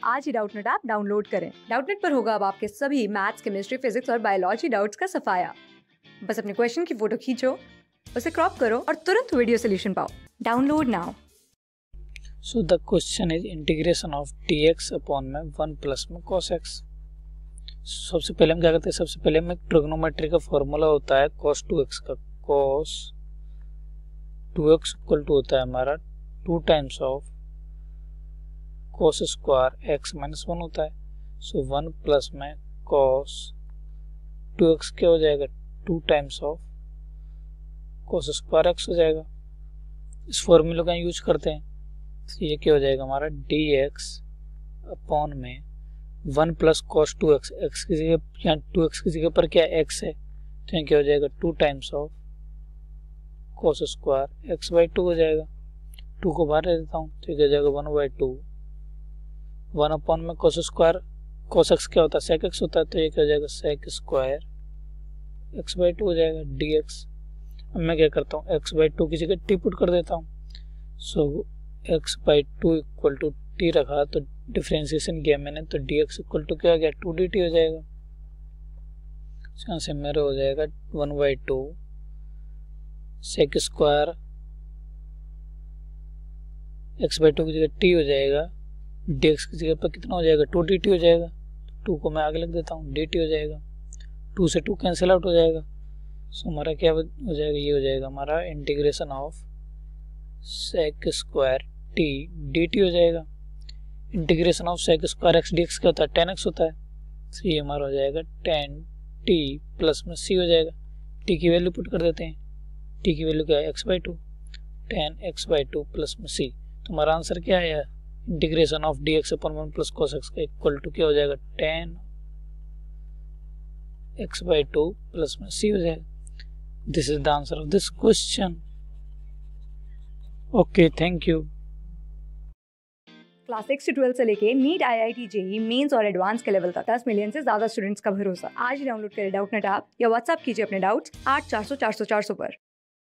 आज ही Doubtnut app download करें। डाउटनेट पर होगा अब आपके सभी मैथ्स, केमिस्ट्री, फिजिक्स और बायोलॉजी डाउट्स का सफाया। बस अपने क्वेश्चन की फोटो खींचो, उसे क्रॉप करो और तुरंत वीडियो सोल्यूशन पाओ। Download now. So the question is integration of dx upon में 1 प्लस में cos x। सबसे पहले हम क्या करते हैं, सबसे पहले में ट्रिग्नोमेट्री का फॉर्मूला होता है cos 2x का। cos 2x इक्वल टू होता है हमारा 2 times of cos square x minus 1 होता है। सो 1 प्लस में cos 2x क्या हो जाएगा, 2 times of cos square x हो जाएगा। इस फॉर्मूले का यूज करते हैं तो ये क्या हो जाएगा हमारा dx अपॉन में 1 प्लस cos 2x, x की जगह यहाँ 2x की जगह पर क्या x है तो यहाँ क्या हो जाएगा 2 times of cos square x by 2 हो जाएगा। 2 को बाहर दे देता हूँ तो ये क्या हो जाएगा 1 बाई 2। 1 अपॉन में cos स्क्वायर, cos x क्या होता है sec x होता है तो ये क्या हो जाएगा sec स्क्वायर x बाई 2 हो जाएगा dx। अब मैं क्या करता हूँ x बाई 2 की जगह t पुट कर देता हूँ। So x by 2 equal to t रखा तो डिफ्रेंसिएशन किया मैंने तो dx इक्वल टू क्या हो गया 2 dt हो जाएगा। यहाँ से मेरा हो जाएगा 1 by 2 sec square x by 2 की जगह t हो जाएगा, dx की जगह पर कितना हो जाएगा 2 dt हो जाएगा। 2 को मैं आगे लिख देता हूँ dt हो जाएगा, 2 से 2 कैंसिल आउट हो जाएगा। सो हमारा क्या हो जाएगा, ये हो जाएगा हमारा integration of sec square t d t हो जाएगा। Integration of sec square x d x क्या होता है 10x होता है तो ये हमारा हो जाएगा 10t प्लस में c हो जाएगा। t की वैल्यू पुट कर देते हैं, t की वैल्यू क्या है x by 2, 10x by 2 plus में c। तो हमारा आंसर क्या है, integration of d x upon 1 plus cos x का इक्वल टू क्या हो जाएगा 10x बाई 2 प्लस में c हो जाएगा। This is the answer of this question. Okay, thank you. Class 6 से 12 से लेके नीट, IIT, JEE मेंस और एडवांस के लेवल तक 10 मिलियन से ज्यादा स्टूडेंट्स का भरोसा। आज ही डाउनलोड करें डाउटनेट ऐप या व्हाट्सएप कीजिए अपने डाउट्स 8400 400 400 पर।